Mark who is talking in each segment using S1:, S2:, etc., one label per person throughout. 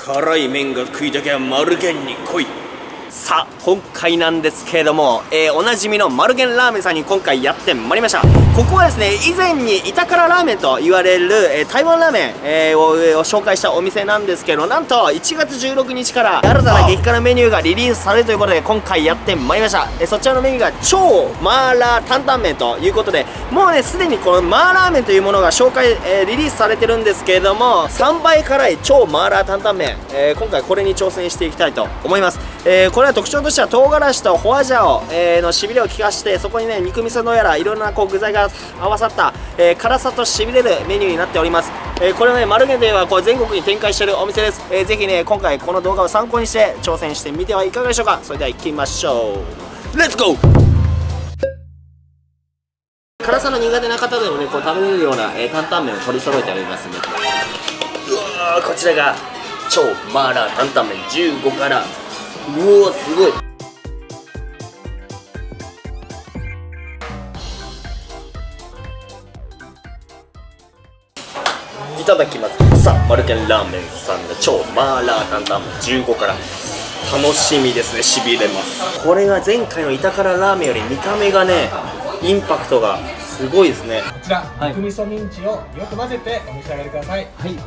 S1: 辛い麺が食いたきゃマルゲンに来い。さあ今回なんですけれども、おなじみのマルゲンラーメンさんに今回やってまいりました。ここはですね、以前に板辛ラーメンと言われる、台湾ラーメン、を紹介したお店なんですけど、なんと1月16日から新たな激辛メニューがリリースされるということで今回やってまいりました。そちらのメニューが超麻辣担々麺ということで、もうねすでにこの麻辣麺というものが紹介、リリースされてるんですけれども、3倍辛い超麻辣担々麺、今回これに挑戦していきたいと思います。これは特徴としては唐辛子とホアジャオ、のしびれを効かして、そこにね肉味噌のやらいろんなこう具材が合わさった、辛さとしびれるメニューになっております。これはねマルゲンではこう全国に展開しているお店です。ぜひね今回この動画を参考にして挑戦してみてはいかがでしょうか。それでは行きましょう。レッツゴー。辛さの苦手な方でもねこう食べれるような、担々麺を取り揃えておりますので、うわーこちらが超麻辣担々麺15辛。うわすごい。いただきます。さあマルゲンラーメンさんの超麻辣担々麺15辛、楽しみですね。しびれます。これが前回の板辛ラーメンより見た目がねインパクトがすごいですね。
S2: こちら、肉味噌ミンチをよく混ぜてお召し上がりください。
S1: はい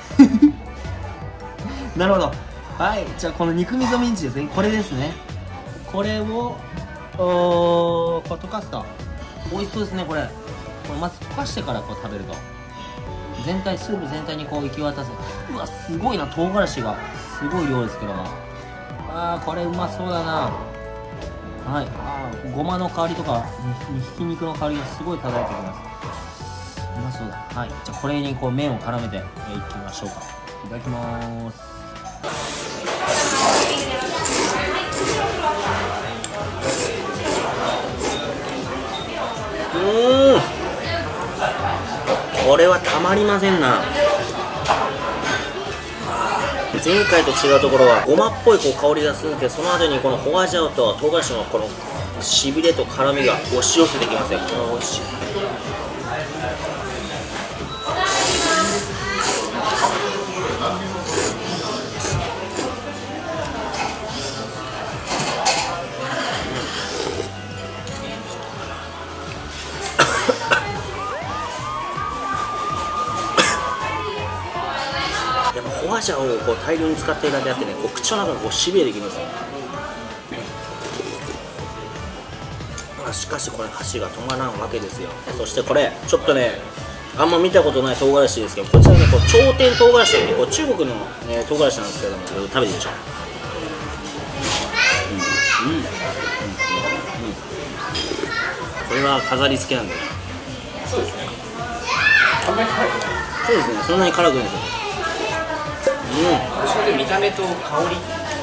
S1: なるほど。はい、じゃあこの肉味噌ミンチですね、これですね。これをこう溶かすと美味しそうですね。これまず溶かしてからこう食べると全体スープ全体にこう行き渡す。うわすごいな、唐辛子がすごい量ですけども、これうまそうだな。はい、ごまの香りとかひき肉の香りがすごい漂ってきます。うまそうだ。はい、じゃあこれにこう麺を絡めていきましょうか。いただきます。これはたまりませんな。前回と違うところはごまっぽいこう香りがするんですけど、その後にこのホアジャオと唐辛子のこのしびれと辛みが押し寄せてきますね。これは美味しい。やっぱホアジャオをこう大量に使っているだけあってね、こう口の中がこうしびれてきます。しかしこれ箸が止まらんわけですよ。そしてこれちょっとねあんま見たことない唐辛子ですけど、こちらねこう頂点唐辛子ってこう中国の、唐辛子なんですけども、食べてみましょう。これは飾り付けなんでね。そうですね、そんなに辛くないですよ。
S3: それで見た目と香り、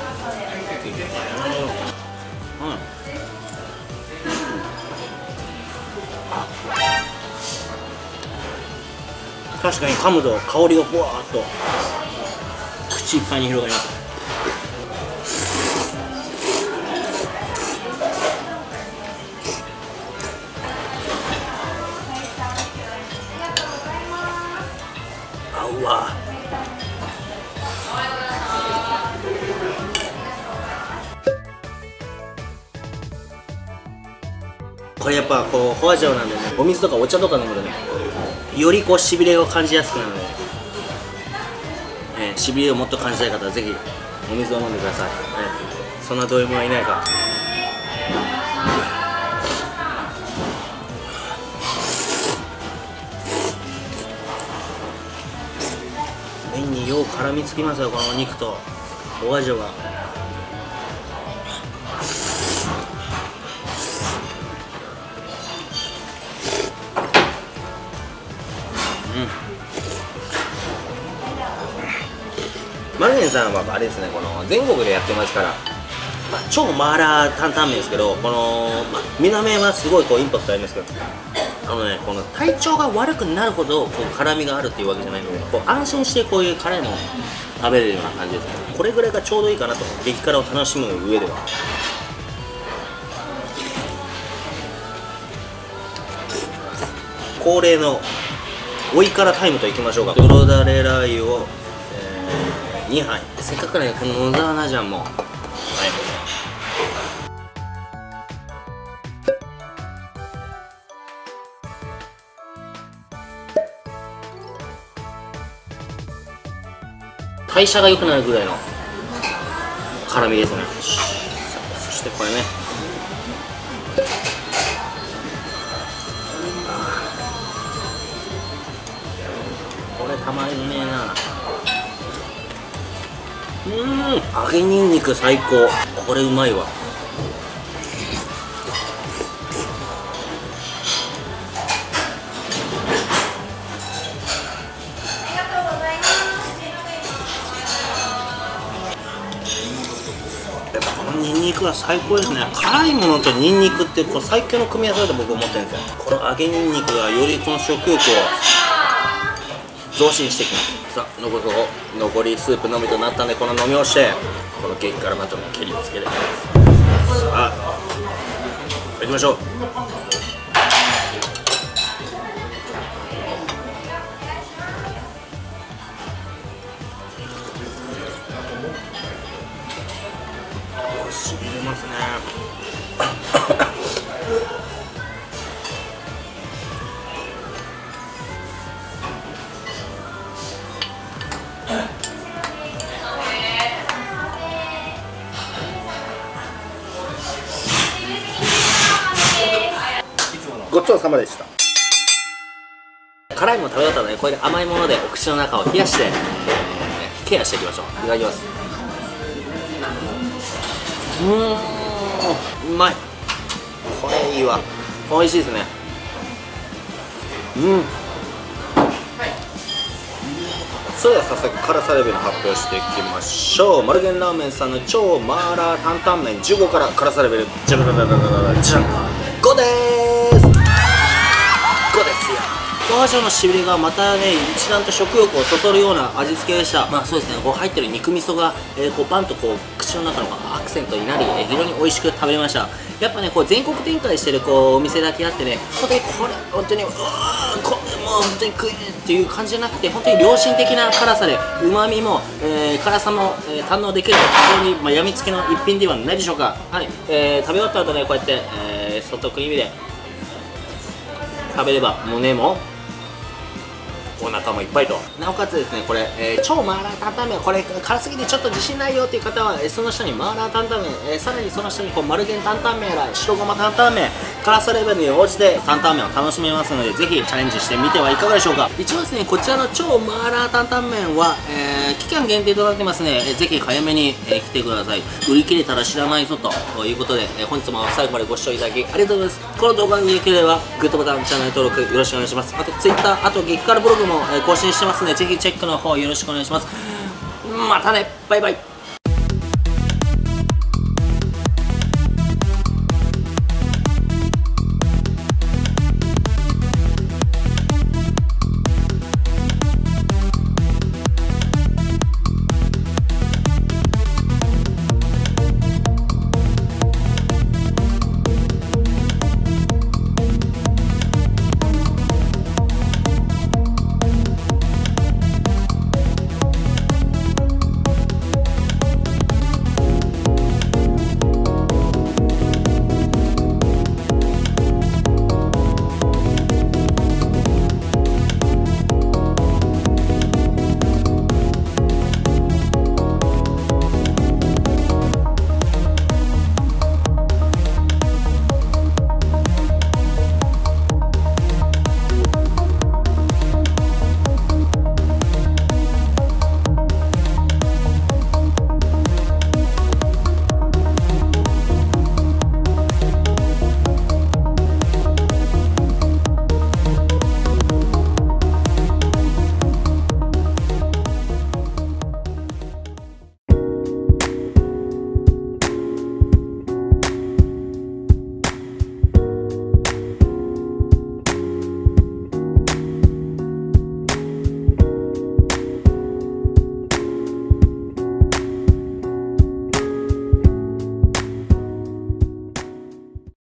S1: 確かに噛むと香りがふわーっと口いっぱいに広がります。うわこれやっぱこうホアジャオなんでね、お水とかお茶とか飲むとねよりこうしびれを感じやすくなるので、しびれをもっと感じたい方はぜひお水を飲んでください。そんなド M はいないか。麺によう絡みつきますよ、このお肉とホアジャオが。マルゲンさんはあれですね、この全国でやってますから、超麻辣担々麺ですけど、この、見た目はすごいこうインパクトありますけど、この体調が悪くなるほどこう辛みがあるっていうわけじゃないので、こう安心してこういう辛いものを食べれるような感じですね。これぐらいがちょうどいいかなと、激辛を楽しむ上では。恒例の追い辛タイムといきましょうか。黒だれラー油を、 2杯。せっかくねこの野沢菜醤も、はい、代謝が良くなるぐらいの辛みですね。そしてこれね、これたまりねえな。揚げにんにく最高。これうまいわ。やっぱこのニンニクは最高ですね。辛いものとニンニクってこう最強の組み合わせだと僕思ってるんですよ。この揚げニンニクがよりこの食欲を増進してきます。さあ残りスープのみとなったんで、この飲みをしてこの激辛マトンに切りつけていきます。さあ行きましょう。しびれますね。ごちそうさまでした。辛いもの食べ終わったので、これで甘いものでお口の中を冷やして、ケアしていきましょう。いただきます。うまい。これいいわ。美味しいですね。それでは早速辛さレベルの発表していきましょう。マルゲンラーメンさんの超マーラー担々麺15から辛さレベルじゃん5でーす。5ですよ。バージョンのしびれがまたね一段と食欲をそそるような味付けでした。まあそうですね、こう入ってる肉味噌が、こうバンとこう口の中のアクセントになり、非常に美味しく食べれました。やっぱねこう全国展開してるこうお店だけあってね、本当にこれ本当にこれもう本当に食いっていう感じじゃなくて、本当に良心的な辛さでうまみも、辛さも、堪能できる非常に、やみつきの一品ではないでしょうか。はい、食べ終わった後ねこうやって、ソフトクリームで食べれば胸もお腹もいっぱいと、なおかつですねこれ、超マーラー担々麺、これ辛すぎてちょっと自信ないよっていう方は、その下にマーラー担々麺、さらにその下にこうマルゲン担々麺やら白ごま担々麺、辛さレベルに応じて担々麺を楽しめますので、ぜひチャレンジしてみてはいかがでしょうか。一応ですねこちらの超マーラー担々麺は、期間限定となってますね。ぜひ早めに、来てください。売り切れたら知らないぞということで、本日も最後までご視聴いただきありがとうございます。この動画が良ければグッドボタン、チャンネル登録よろしくお願いします。あと Twitter、あと激辛ブログも更新してますので、ぜひチェックの方よろしくお願いします。またね、バイバイ。